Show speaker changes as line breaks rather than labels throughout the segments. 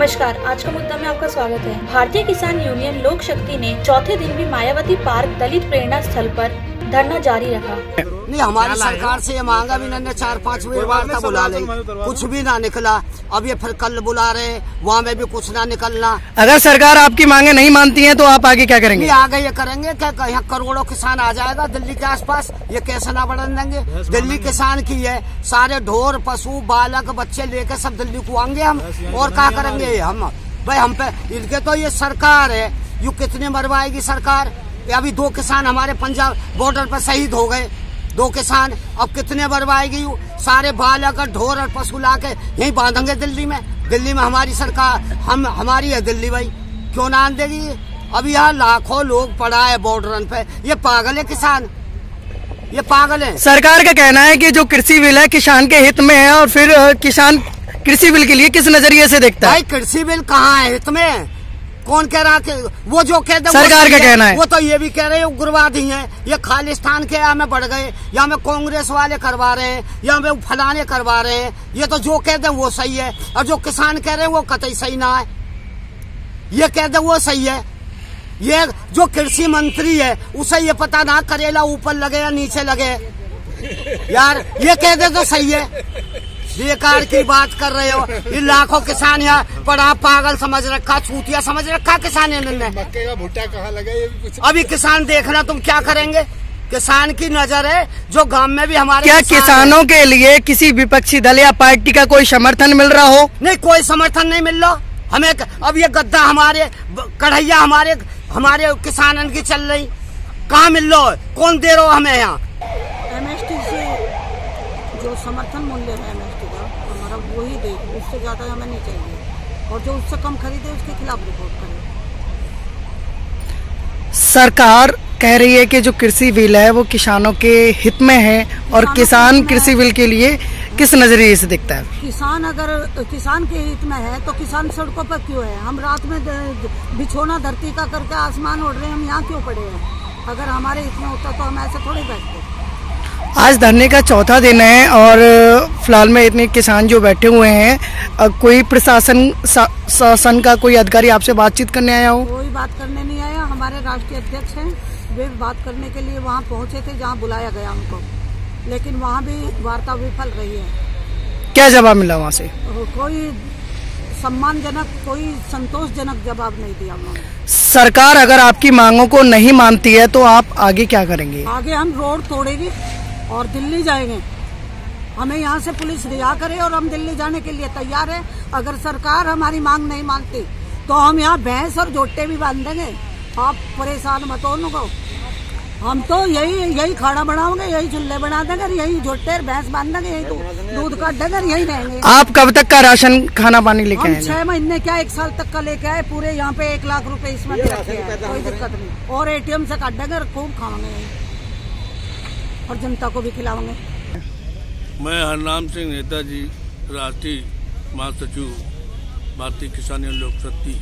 नमस्कार, आज का मुद्दा में आपका स्वागत है। भारतीय किसान यूनियन लोक शक्ति ने चौथे दिन भी मायावती पार्क दलित प्रेरणा स्थल पर धरना जारी रखा।
नहीं, हमारी सरकार से ये मांगा भी नहीं, 4-5 बार था बुला ले, कुछ भी ना निकला। अब ये फिर कल बुला रहे, वहाँ में भी कुछ ना निकलना।
अगर सरकार आपकी मांगे नहीं मानती है तो आप आगे क्या करेंगे?
आगे ये करेंगे क्या, यहाँ करोड़ों किसान आ जाएगा दिल्ली के आसपास, ये कैसे ना बढ़न देंगे। दिल्ली किसान की है, सारे ढोर पशु बालक बच्चे लेके सब दिल्ली को आएंगे हम, और क्या करेंगे हम भाई। हम पे इनके तो ये सरकार है, यू कितने मरवाएगी सरकार। अभी 2 किसान हमारे पंजाब बॉर्डर पर शहीद हो गए, 2 किसान, अब कितने मरवाएगी। सारे बालक ढोर और पशु ला के यही बांधेंगे दिल्ली में। दिल्ली में हमारी सरकार, हमारी है दिल्ली भाई, क्यों ना आन देगी। अभी यहाँ लाखों लोग पड़ा है बॉर्डर पे, ये पागल है किसान, ये पागल है।
सरकार का कहना है कि जो कृषि बिल है किसान के हित में है, और फिर किसान कृषि बिल के लिए किस नजरिए से देखता है?
भाई कृषि बिल कहाँ है हित में, कौन कह रहा कि वो जो कहते हैं
सरकार का कहना है।
वो तो ये भी कह रहे हैं उग्रवादी हैं, ये खालिस्तान के यहाँ में बढ़ गए, या में कांग्रेस वाले करवा रहे हैं, या में फलाने करवा रहे हैं। ये तो जो कहते हैं वो सही है, और जो किसान कह रहे हैं वो कतई सही ना है। ये कहते हैं वो सही है। ये जो कृषि मंत्री है उसे ये पता ना करेला ऊपर लगे या नीचे लगे, यार ये कहते तो सही है। बेकार की बात कर रहे हो। ये लाखों किसान यहाँ पड़ा पागल समझ रखा, चूतिया समझ रखा किसान इन्होंने।
मक्के का भुट्टा कहाँ लगा ये भी कुछ।
अभी किसान देखना तुम क्या करेंगे। किसान की नजर है जो गांव में भी हमारे।
क्या किसानों के लिए किसी विपक्षी दल या पार्टी का कोई समर्थन मिल रहा हो?
नहीं, कोई समर्थन नहीं मिल रहा हमें। अब ये गद्दा हमारे कढ़ैया हमारे किसानन की चल रही, कहाँ मिल रहा है, कौन दे रहा हमें यहाँ।
एमएसटी से जो समर्थन मूल्य है एमएसटी का, हमारा वही दे, उससे ज्यादा हमें नहीं चाहिए, और जो उससे कम खरीदे उसके खिलाफ रिपोर्ट करें।
सरकार कह रही है कि जो कृषि बिल है वो किसानों के हित में है, और किसान कृषि बिल के लिए किस नजरिए से देखता है?
किसान अगर किसान के हित में है तो किसान सड़कों पर क्यों है? हम रात में बिछोना धरती का करके आसमान उड़ रहे हैं, हम यहाँ क्यों पड़े हैं? अगर हमारे हित में होता तो हम ऐसे थोड़ी बैठते।
आज धरने का चौथा दिन है, और फिलहाल में इतने किसान जो बैठे हुए हैं, कोई शासन का कोई अधिकारी आपसे बातचीत करने आया हो?
कोई बात करने नहीं आया। हमारे राष्ट्रीय अध्यक्ष हैं, वे बात करने के लिए वहाँ पहुँचे थे जहाँ बुलाया गया उनको, लेकिन वहाँ भी वार्ता विफल रही है।
क्या जवाब मिला वहाँ से?
कोई सम्मानजनक, कोई संतोषजनक जवाब नहीं दिया उन्होंने।
सरकार अगर आपकी मांगों को नहीं मानती है तो आप आगे क्या करेंगे?
आगे हम रोड तोड़ेंगे और दिल्ली जाएंगे। हमें यहाँ से पुलिस रिहा करे और हम दिल्ली जाने के लिए तैयार है। अगर सरकार हमारी मांग नहीं मानती तो हम यहाँ भैंस और जोटे भी बांध देंगे। आप परेशान मत हो। हम तो यही खाना बनाओगे, यही चूल्हे बना देंगे, यही जोटे भैंस बांध देंगे, यही दूध काट देंगे, यही रहेंगे।
आप कब तक का राशन खाना पानी लेके आए?
6 महीने क्या 1 साल तक का लेके आए। पूरे यहाँ पे 1 लाख रुपए इसमें रखे हैं, कोई दिक्कत नहीं। और ATM से काट देंगे, खूब खाएंगे और जनता को भी खिलाओगे।
मैं हरनाम सिंह नेताजी, राष्ट्रीय महासचिव भारतीय किसान यूनियन लोक शक्ति।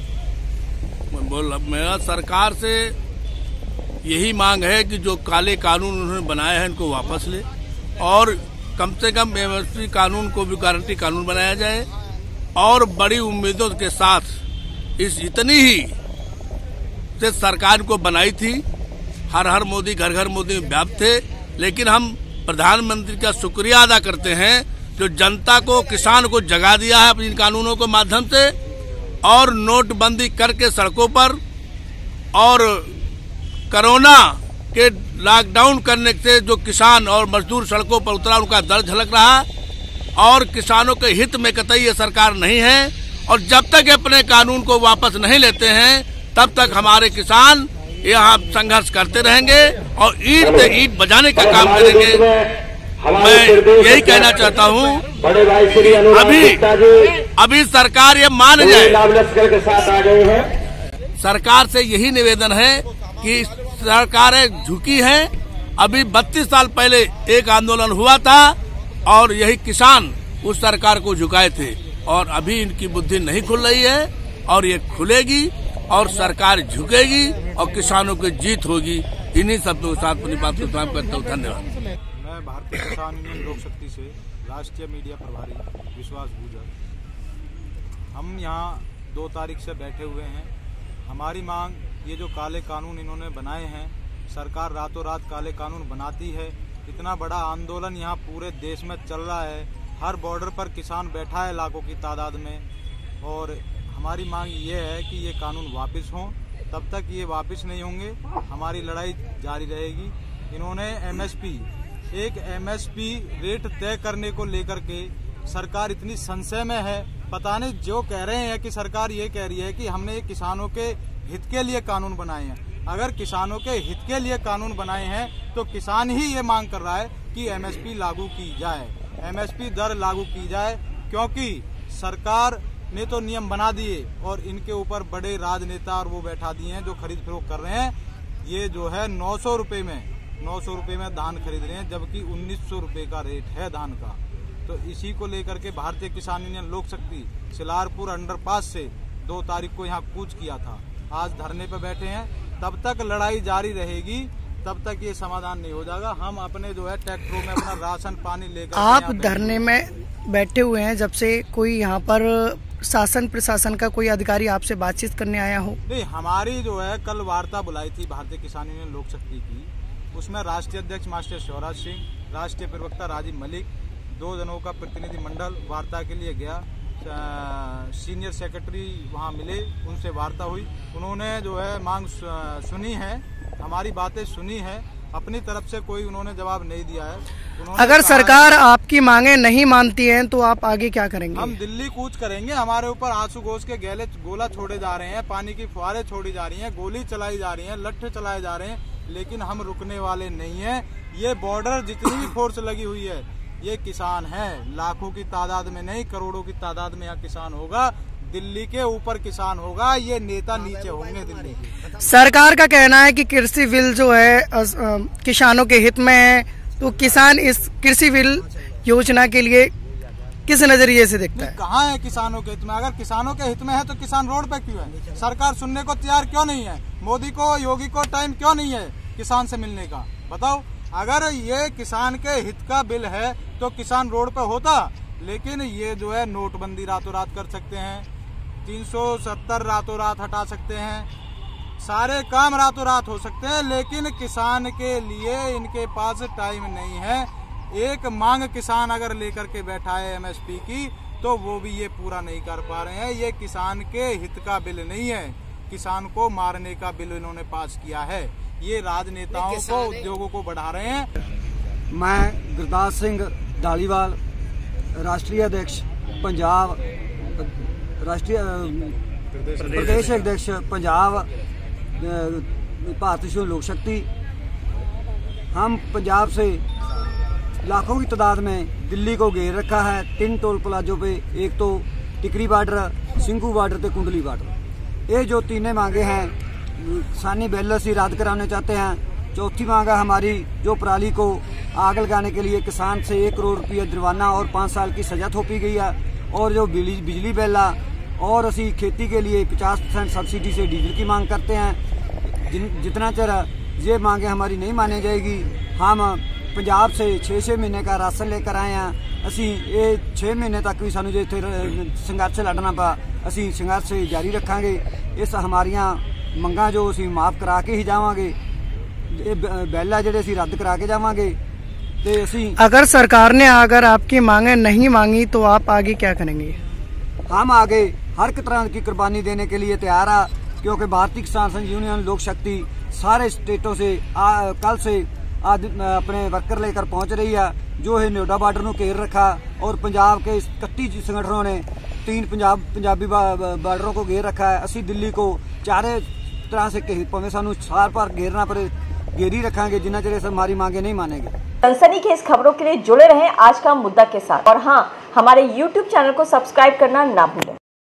मेरा सरकार से यही मांग है कि जो काले कानून उन्होंने बनाए हैं इनको वापस ले, और कम से कम एमएसपी कानून को भी गारंटी कानून बनाया जाए। और बड़ी उम्मीदों के साथ इस इतनी ही से सरकार को बनाई थी, हर हर मोदी घर घर मोदी में व्याप्त थे। लेकिन हम प्रधानमंत्री का शुक्रिया अदा करते हैं जो जनता को, किसान को जगा दिया है अपने इन कानूनों के माध्यम से, और नोटबंदी करके सड़कों पर, और कोरोना के लॉकडाउन करने से जो किसान और मजदूर सड़कों पर उतरा उनका दर्द झलक रहा, और किसानों के हित में कतई ये सरकार नहीं है। और जब तक अपने कानून को वापस नहीं लेते हैं तब तक हमारे किसान यहाँ संघर्ष करते रहेंगे और ईंट से ईंट बजाने का काम करेंगे। मैं यही कहना चाहता हूँ, अभी सरकार ये मान जाए। सरकार से यही निवेदन है कि सरकारें झुकी हैं। अभी 32 साल पहले एक आंदोलन हुआ था और यही किसान उस सरकार को झुकाए थे, और अभी इनकी बुद्धि नहीं खुल रही है, और ये खुलेगी और सरकार झुकेगी और किसानों की जीत होगी। इन्हीं शब्दों के साथ अपनी बात को समाप्त करता हूँ। धन्यवाद।
मैं भारतीय किसान यूनियन लोक शक्ति से राष्ट्रीय मीडिया प्रभारी विश्वास गुजर।
हम यहाँ 2 तारीख से बैठे हुए हैं। हमारी मांग, ये जो काले कानून इन्होंने बनाए हैं, सरकार रातों रात काले कानून बनाती है। इतना बड़ा आंदोलन यहाँ पूरे देश में चल रहा है, हर बॉर्डर पर किसान बैठा है लाखों की तादाद में, और हमारी मांग ये है कि ये कानून वापस हों। तब तक ये वापस नहीं होंगे, हमारी लड़ाई जारी रहेगी। इन्होंने एक एमएसपी रेट तय करने को लेकर के सरकार इतनी संशय में है। पता नहीं, जो कह रहे हैं कि सरकार ये कह रही है कि हमने किसानों के हित के लिए कानून बनाए हैं। अगर किसानों के हित के लिए कानून बनाए हैं तो किसान ही ये मांग कर रहा है कि एमएसपी लागू की जाए, एमएसपी दर लागू की जाए, क्योंकि सरकार ने तो नियम बना दिए और इनके ऊपर बड़े राजनेता और वो बैठा दिए हैं जो खरीद फरोख्त कर रहे हैं। ये जो है 900 रुपए में धान खरीद रहे हैं, जबकि 1900 रुपए का रेट है धान का। तो इसी को लेकर के भारतीय किसान यूनियन लोक शक्ति सिलारपुर अंडरपास से 2 तारीख को यहाँ कूच किया था। आज धरने पर बैठे हैं। तब तक लड़ाई जारी रहेगी, तब तक ये समाधान नहीं हो जाएगा। हम अपने जो है ट्रैक्टरों में अपना राशन पानी लेकर
आप धरने में बैठे हुए हैं, जब से कोई यहाँ पर शासन प्रशासन का कोई अधिकारी आपसे बातचीत करने आया हो?
नहीं, हमारी जो है कल वार्ता बुलाई थी भारतीय किसान यूनियन लोक शक्ति की। उसमें राष्ट्रीय अध्यक्ष मास्टर शिवराज सिंह, राष्ट्रीय प्रवक्ता राजीव मलिक, 2 जनों का प्रतिनिधि मंडल वार्ता के लिए गया। सीनियर सेक्रेटरी वहां मिले, उनसे वार्ता हुई। उन्होंने जो है मांग सुनी है, हमारी बातें सुनी है, अपनी तरफ से कोई उन्होंने जवाब नहीं दिया है।
अगर सरकार आपकी मांगे नहीं मानती है तो आप आगे क्या करेंगे?
हम दिल्ली कूच करेंगे। हमारे ऊपर आंसू घोष के गोला छोड़े जा रहे हैं, पानी की फुहारें छोड़ी जा रही हैं, गोली चलाई जा रही है, लट्ठे चलाए जा रहे हैं, लेकिन हम रुकने वाले नहीं हैं। ये बॉर्डर जितनी भी फोर्स लगी हुई है, ये किसान है, लाखों की तादाद में नहीं, करोड़ों की तादाद में यहाँ किसान होगा। दिल्ली के ऊपर किसान होगा, ये नेता नीचे होंगे दिल्ली के।
सरकार का कहना है कि कृषि बिल जो है किसानों के हित में है, तो किसान इस कृषि बिल योजना के लिए किस नजरिए से देखता है?
कहाँ है किसानों के हित में? अगर किसानों के हित में है तो किसान रोड पे क्यों है? सरकार सुनने को तैयार क्यों नहीं है? मोदी को, योगी को टाइम क्यों नहीं है किसान से मिलने का? बताओ, अगर ये किसान के हित का बिल है तो किसान रोड पे होता। लेकिन ये जो है नोटबंदी रातों रात कर सकते हैं, 370 रातों रात हटा सकते हैं, सारे काम रातों रात हो सकते हैं, लेकिन किसान के लिए इनके पास टाइम नहीं है। एक मांग किसान अगर लेकर के बैठा है एमएसपी की, तो वो भी ये पूरा नहीं कर पा रहे हैं। ये किसान के हित का बिल नहीं है, किसान को मारने का बिल इन्होंने पास किया है। ये राजनेताओं को, उद्योगों को बढ़ा रहे हैं।
मैं गुरदास सिंह धालीवाल, राष्ट्रीय अध्यक्ष पंजाब, राष्ट्रीय प्रदेश अध्यक्ष पंजाब भारतीय किसान लोक शक्ति। हम पंजाब से लाखों की तादाद में दिल्ली को घेर रखा है 3 टोल प्लाजों पे, एक तो टिकरी बॉर्डर, सिंघू बॉर्डर ते कुंडली बॉर्डर। ये जो 3 मांगे हैं किसानी बिल असी रद्द कराने चाहते हैं। चौथी मांग है हमारी, जो पराली को आग लगाने के लिए किसान से 1 करोड़ रुपया जुर्माना और 5 साल की सजा थोपी गई है। और जो बिजली बिल है, और असी खेती के लिए 50% सब्सिडी से डीजल की मांग करते हैं। जितना चर ये मांगे हमारी नहीं मानी जाएगी, हम पंजाब से 6-6 महीने का राशन लेकर आए हैं। असी ये 6 महीने तक भी सानू जो संघर्ष लड़ना पा, असी संघर्ष जारी रखांगे। इस हमारियां मंगां जो असी माफ करा के ही जावांगे, बिल है जिहड़े असी रद्द करा के जावांगे। ते असी
अगर सरकार ने अगर आपकी मांगे नहीं मांगी तो आप आगे क्या करेंगे?
हम आगे हर तरह की कुर्बानी देने के लिए तैयार है, क्योंकि भारतीय किसान यूनियन लोक शक्ति सारे स्टेटों से कल से अपने वर्कर लेकर पहुंच रही है, जो है नोएडा बॉर्डर को घेर रखा। और पंजाब के 31 संगठनों ने 3 पंजाबी बॉर्डरों को घेर रखा है। असी दिल्ली को चारे तरह से भावें सानू सार पार घेरना पड़े, घेरी रखांगे जिन्ना चेर हमारी मांगे नहीं मानेंगे।
सनसनीखेज खबरों के लिए जुड़े रहें आज का मुद्दा के साथ, और हाँ, हमारे YouTube चैनल को सब्सक्राइब करना ना भूलें।